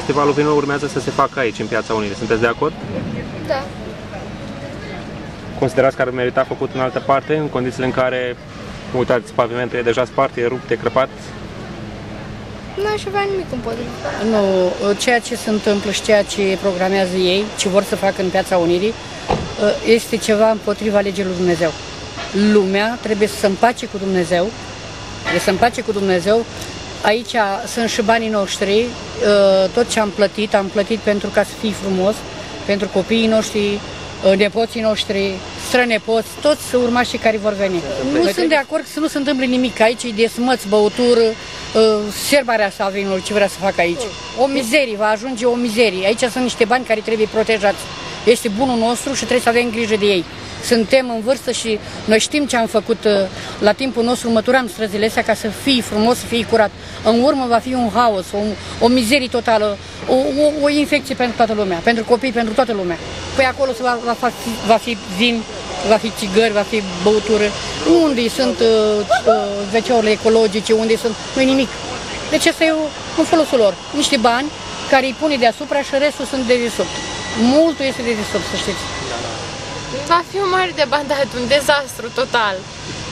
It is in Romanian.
festivalul vinului urmează să se facă aici, în Piața Unirii. Sunteți de acord? Da. Considerați că ar merita făcut în altă parte, în condițiile în care, uitați, pavimentul e deja spart, e rupt, e crăpat? Nu aș avea nimic împotriva. Nu, ceea ce se întâmplă și ceea ce programează ei, ce vor să facă în Piața Unirii, este ceva împotriva legii lui Dumnezeu. Lumea trebuie să se împace cu Dumnezeu, trebuie să se împace cu Dumnezeu. Aici sunt și banii noștri, tot ce am plătit pentru ca să fie frumos, pentru copiii noștri, nepoții noștri, strănepoți, toți urmașii care vor veni. Nu sunt de acord să nu se întâmple nimic aici, e de smăți, băutură, serbarea sa vinului, ce vrea să facă aici. O mizerie, va ajunge o mizerie. Aici sunt niște bani care trebuie protejați. Este bunul nostru și trebuie să avem grijă de ei. Suntem în vârstă și noi știm ce am făcut la timpul nostru, măturam străzile astea ca să fie frumos, să fie curat. În urmă va fi un haos, o mizerie totală, o infecție pentru toată lumea, pentru copii, pentru toată lumea. Păi acolo va fi vin, va fi țigări, va fi băutură. Unde sunt WC-urile ecologice, unde sunt... Nu-i nimic. Deci asta e în folosul lor. Niște bani care îi pune deasupra și restul sunt de desubt. Multul este de desubt, să știți. Va fi un mare debandat, un dezastru total.